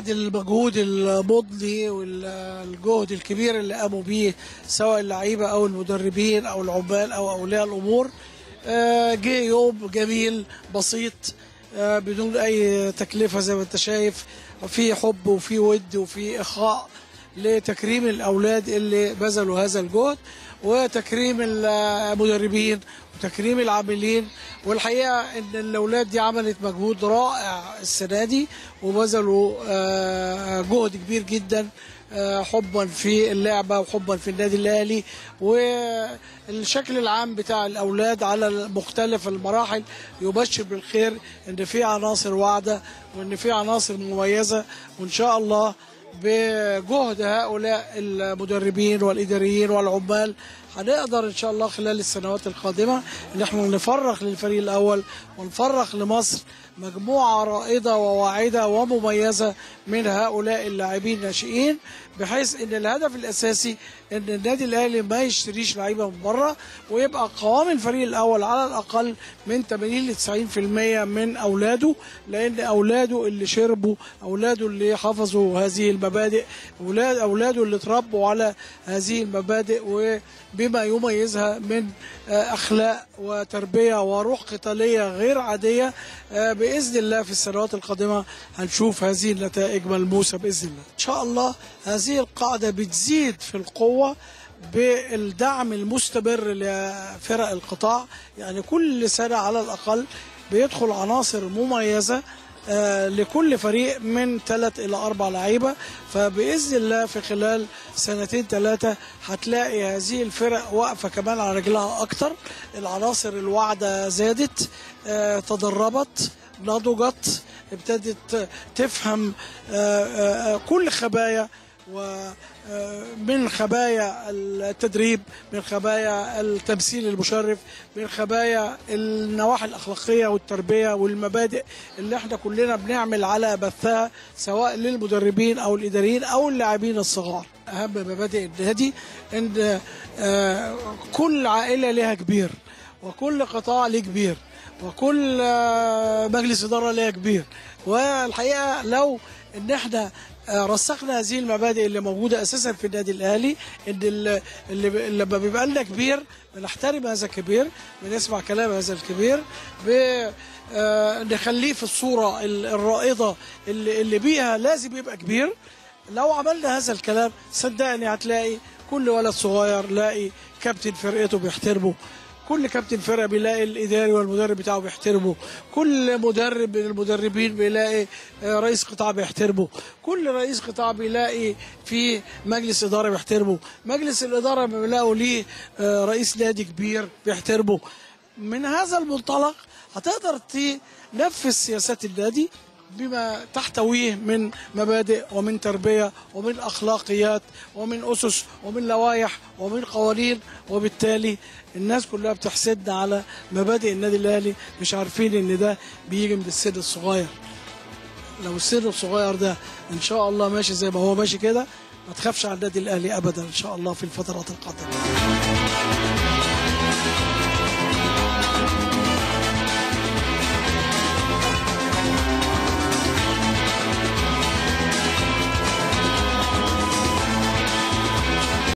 بعد المجهود المضني والجهد الكبير اللي قاموا بيه سواء اللعيبه او المدربين او العمال او اولياء الامور، جه يوم جميل بسيط بدون اي تكلفه زي ما انت شايف، في حب وفي ود وفي اخاء لتكريم الاولاد اللي بذلوا هذا الجهد، وتكريم المدربين وتكريم العاملين. والحقيقه ان الاولاد دي عملت مجهود رائع السنه دي وبذلوا جهد كبير جدا، حبا في اللعبه وحبا في النادي الاهلي. والشكل العام بتاع الاولاد على مختلف المراحل يبشر بالخير، ان في عناصر واعده وان في عناصر مميزه، وان شاء الله بجهد هؤلاء المدربين والاداريين والعمال هنقدر ان شاء الله خلال السنوات القادمه ان احنا نفرغ للفريق الاول ونفرغ لمصر مجموعه رائده وواعده ومميزه من هؤلاء اللاعبين الناشئين، بحيث ان الهدف الاساسي ان النادي الاهلي ما يشتريش لعيبه من بره، ويبقى قوام الفريق الاول على الاقل من 80 ل 90% من اولاده، لان اولاده اللي شربوا، اولاده اللي حفظوا هذه المبادئ، اولاده اللي اتربوا على هذه المبادئ وبما يميزها من اخلاق وتربيه وروح قتاليه غير عاديه. باذن الله في السنوات القادمه هنشوف هذه النتائج ملموسه باذن الله. ان شاء الله هذه القاعده بتزيد في القوه بالدعم المستمر لفرق القطاع، يعني كل سنه على الاقل بيدخل عناصر مميزه لكل فريق من 3 إلى 4 لعيبه، فباذن الله في خلال 2 3 سنين هتلاقي هذه الفرق واقفه كمان على رجلها اكتر. العناصر الواعده زادت، تدربت، نضجت، ابتدت تفهم كل خبايا، ومن خبايا التدريب، من خبايا التمثيل المشرف، من خبايا النواحي الأخلاقية والتربية والمبادئ اللي احنا كلنا بنعمل على بثها سواء للمدربين أو الإداريين أو اللاعبين الصغار. أهم مبادئ النادي إن كل عائلة لها كبير، وكل قطاع له كبير، وكل مجلس إدارة له كبير. والحقيقة لو إن احنا رسخنا هذه المبادئ اللي موجوده اساسا في النادي الاهلي، ان اللي لما بيبقى لنا كبير بنحترم هذا الكبير، بنسمع كلام هذا الكبير، نخليه في الصوره الرائده اللي بيها لازم يبقى كبير. لو عملنا هذا الكلام صدقني هتلاقي كل ولد صغير لاقي كابتن فرقته بيحترمه، كل كابتن فرقه بيلاقي الاداري والمدرب بتاعه بيحترمه، كل مدرب من المدربين بيلاقي رئيس قطاع بيحترمه، كل رئيس قطاع بيلاقي في مجلس اداره بيحترمه، مجلس الاداره بيلاقوا ليه رئيس نادي كبير بيحترمه. من هذا المنطلق هتقدر تنفذ سياسات النادي بما تحتويه من مبادئ ومن تربية ومن أخلاقيات ومن أسس ومن لوائح ومن قوانين، وبالتالي الناس كلها بتحسدنا على مبادئ النادي الأهلي، مش عارفين إن ده بيجي من السن الصغير. لو السن الصغير ده إن شاء الله ماشي زي ما هو ماشي كده، ما تخافش على النادي الأهلي أبدا إن شاء الله في الفترات القادمة.